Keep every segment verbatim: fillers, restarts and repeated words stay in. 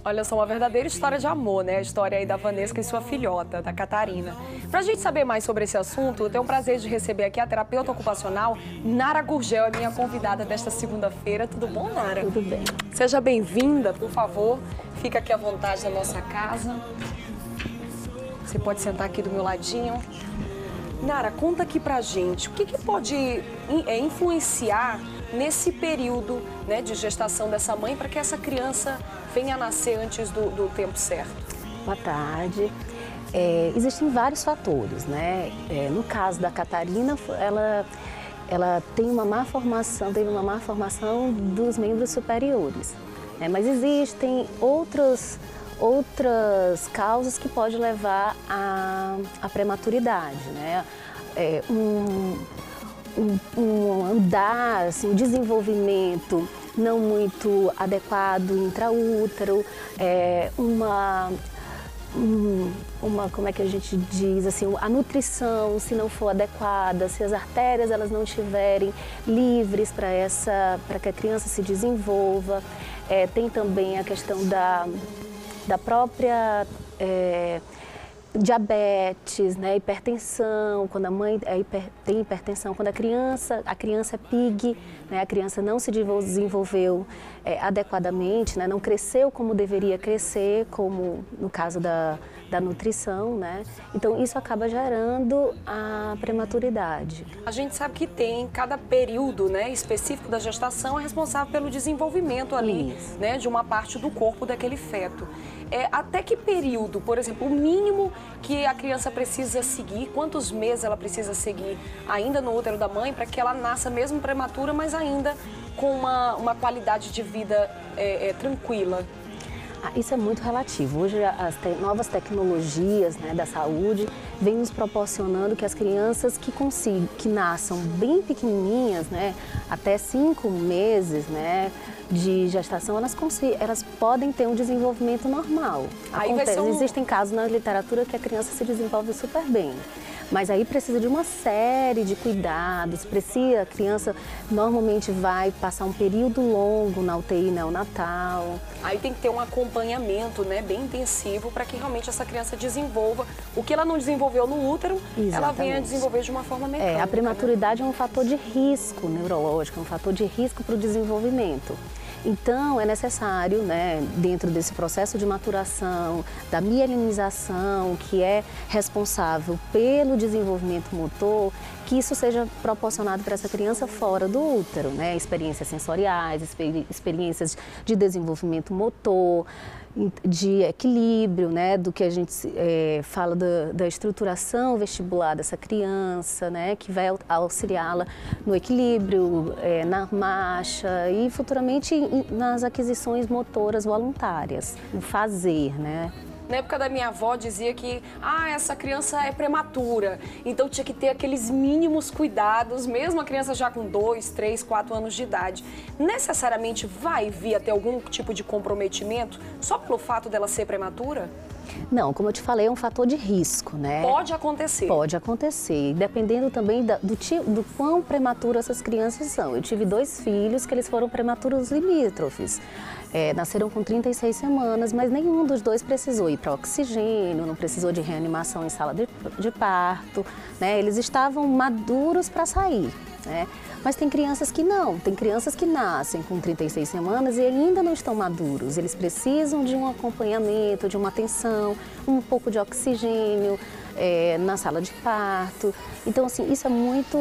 Olha só, uma verdadeira história de amor, né? A história aí da Vanessa e sua filhota, da Catarina. Pra gente saber mais sobre esse assunto, eu tenho o prazer de receber aqui a terapeuta ocupacional Nara Gurgel, a minha convidada desta segunda-feira. Tudo bom, Nara? Tudo bem. Seja bem-vinda, por favor. Fica aqui à vontade na nossa casa. Você pode sentar aqui do meu ladinho. Nara, conta aqui pra gente, o que, que pode influenciar nesse período, né, de gestação dessa mãe para que essa criança venha a nascer antes do, do tempo certo? Boa tarde. É, existem vários fatores, né? É, no caso da Catarina, ela, ela tem uma má formação, teve uma má formação dos membros superiores, né? Mas existem outros, outras causas que podem levar à, à prematuridade, né? É, um, Um, um andar, assim, um desenvolvimento não muito adequado intraútero, é, uma, um, uma, como é que a gente diz, assim, a nutrição, se não for adequada, se as artérias elas não estiverem livres para essa, para que a criança se desenvolva. É, tem também a questão da, da própria é, diabetes, né, hipertensão, quando a mãe é hiper, tem hipertensão, quando a criança, a criança é P I G, né, a criança não se desenvolveu é, adequadamente, né, não cresceu como deveria crescer, como no caso da, da nutrição, né, então isso acaba gerando a prematuridade. A gente sabe que tem cada período, né, específico da gestação é responsável pelo desenvolvimento ali, né, de uma parte do corpo daquele feto. É, até que período, por exemplo, o mínimo que a criança precisa seguir, quantos meses ela precisa seguir ainda no útero da mãe para que ela nasça mesmo prematura, mas ainda com uma, uma qualidade de vida é, é, tranquila? Ah, isso é muito relativo. Hoje as te novas tecnologias, né, da saúde vêm nos proporcionando que as crianças que consigam, que nasçam bem pequenininhas, né, até cinco meses, né, de gestação, elas, elas podem ter um desenvolvimento normal. Aí vai ser um... Existem casos na literatura que a criança se desenvolve super bem. Mas aí precisa de uma série de cuidados, precisa, a criança normalmente vai passar um período longo na U T I neonatal. Aí tem que ter um acompanhamento, né, bem intensivo para que realmente essa criança desenvolva o que ela não desenvolveu no útero, Exatamente. Ela venha a desenvolver de uma forma mecânica. É, a prematuridade, né? É um fator de risco neurológico, é um fator de risco para o desenvolvimento. Então, é necessário, né, dentro desse processo de maturação, da mielinização, que é responsável pelo desenvolvimento motor, que isso seja proporcionado para essa criança fora do útero, né? Experiências sensoriais, experi experiências de desenvolvimento motor, de equilíbrio, né, do que a gente é, fala da, da estruturação vestibular dessa criança, né, que vai auxiliá-la no equilíbrio, é, na marcha e futuramente nas aquisições motoras voluntárias, no fazer, né. Na época da minha avó dizia que ah, essa criança é prematura, então tinha que ter aqueles mínimos cuidados, mesmo a criança já com dois, três, quatro anos de idade. Necessariamente vai vir a ter algum tipo de comprometimento só pelo fato dela ser prematura? Não, como eu te falei, é um fator de risco, né? Pode acontecer. Pode acontecer, dependendo também da, do, do quão prematuro essas crianças são. Eu tive dois filhos que eles foram prematuros limítrofes. É, nasceram com trinta e seis semanas, mas nenhum dos dois precisou ir para oxigênio, não precisou de reanimação em sala de, de parto, né? Eles estavam maduros para sair, né? Mas tem crianças que não, tem crianças que nascem com trinta e seis semanas e ainda não estão maduros. Eles precisam de um acompanhamento, de uma atenção, um pouco de oxigênio é, na sala de parto. Então, assim, isso é muito,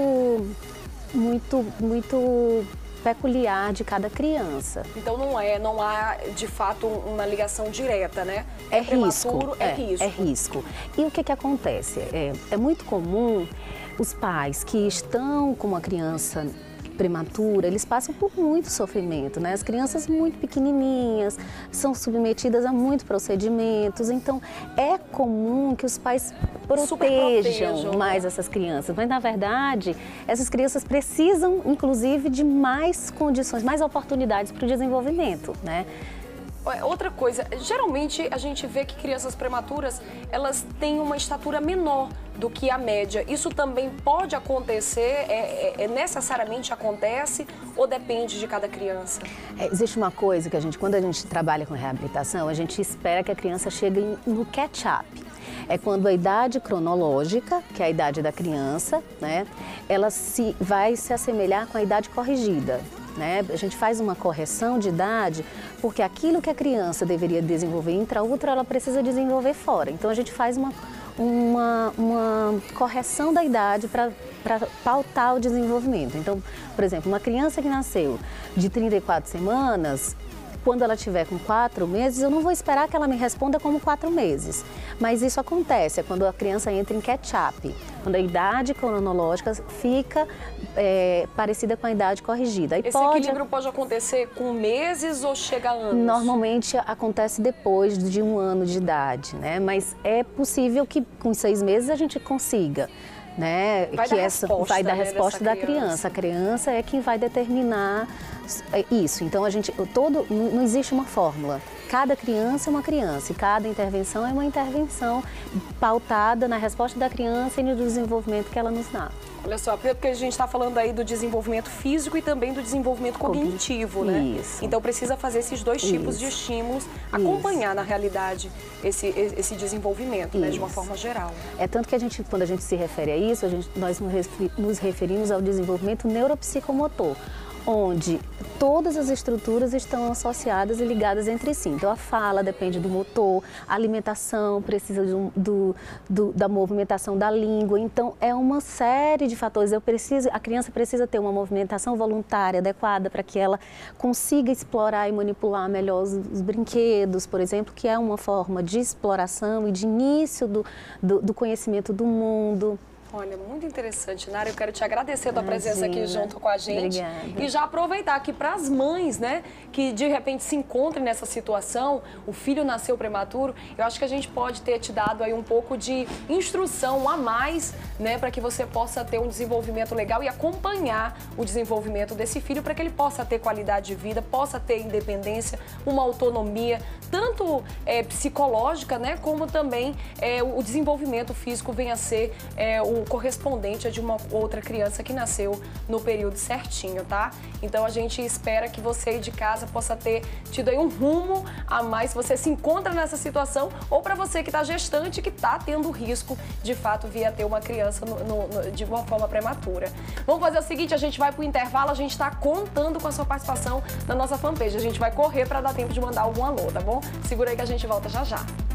muito, muito peculiar de cada criança. Então não é, não há de fato uma ligação direta, né? É, é risco, é, é risco. É risco. E o que que acontece? É, é muito comum os pais que estão com uma criança prematura, eles passam por muito sofrimento, né? As crianças muito pequenininhas são submetidas a muitos procedimentos, então é comum que os pais protejam mais essas crianças, mas na verdade essas crianças precisam inclusive de mais condições, mais oportunidades para o desenvolvimento, né? Outra coisa, geralmente a gente vê que crianças prematuras, elas têm uma estatura menor do que a média. Isso também pode acontecer, é, é, é necessariamente acontece ou depende de cada criança? É, existe uma coisa que a gente, quando a gente trabalha com reabilitação, a gente espera que a criança chegue no catch-up. É quando a idade cronológica, que é a idade da criança, né, ela se, vai se assemelhar com a idade corrigida. Né? A gente faz uma correção de idade porque aquilo que a criança deveria desenvolver intraútero, ela precisa desenvolver fora. Então a gente faz uma, uma, uma correção da idade para pautar o desenvolvimento. Então, por exemplo, uma criança que nasceu de trinta e quatro semanas, quando ela tiver com quatro meses, eu não vou esperar que ela me responda como quatro meses. Mas isso acontece, é quando a criança entra em catch-up, quando a idade cronológica fica é, parecida com a idade corrigida. E Esse pode... equilíbrio pode acontecer com meses ou chega a anos? Normalmente acontece depois de um ano de idade, né? Mas é possível que com seis meses a gente consiga. Né? Vai que dar essa resposta, vai dar né, resposta da criança. criança. A criança é quem vai determinar isso. Então a gente todo não existe uma fórmula. Cada criança é uma criança e cada intervenção é uma intervenção pautada na resposta da criança e no desenvolvimento que ela nos dá. Olha só, porque a gente está falando aí do desenvolvimento físico e também do desenvolvimento cognitivo, né? Isso. Então precisa fazer esses dois tipos Isso. de estímulos, acompanhar Isso. na realidade esse, esse desenvolvimento, né, de uma forma geral. É tanto que a gente, quando a gente se refere a isso, a gente, nós nos referimos ao desenvolvimento neuropsicomotor, onde todas as estruturas estão associadas e ligadas entre si. Então, a fala depende do motor, a alimentação precisa do, do, do, da movimentação da língua. Então, é uma série de fatores. Eu preciso, a criança precisa ter uma movimentação voluntária adequada para que ela consiga explorar e manipular melhor os, os brinquedos, por exemplo, que é uma forma de exploração e de início do, do, do conhecimento do mundo. Olha, muito interessante, Nara. Eu quero te agradecer a tua presença aqui junto com a gente. Obrigada. E já aproveitar aqui para as mães, né, que de repente se encontrem nessa situação, o filho nasceu prematuro, eu acho que a gente pode ter te dado aí um pouco de instrução a mais, né, para que você possa ter um desenvolvimento legal e acompanhar o desenvolvimento desse filho para que ele possa ter qualidade de vida, possa ter independência, uma autonomia, tanto é, psicológica, né, como também é, o desenvolvimento físico venha a ser é, o correspondente a de uma outra criança que nasceu no período certinho, tá? Então a gente espera que você aí de casa possa ter tido aí um rumo a mais, se você se encontra nessa situação, ou para você que está gestante, que está tendo risco de fato vir a ter uma criança no, no, no, de uma forma prematura. Vamos fazer o seguinte, a gente vai para o intervalo, a gente está contando com a sua participação na nossa fanpage, a gente vai correr para dar tempo de mandar algum alô, tá bom? Segura aí que a gente volta já já.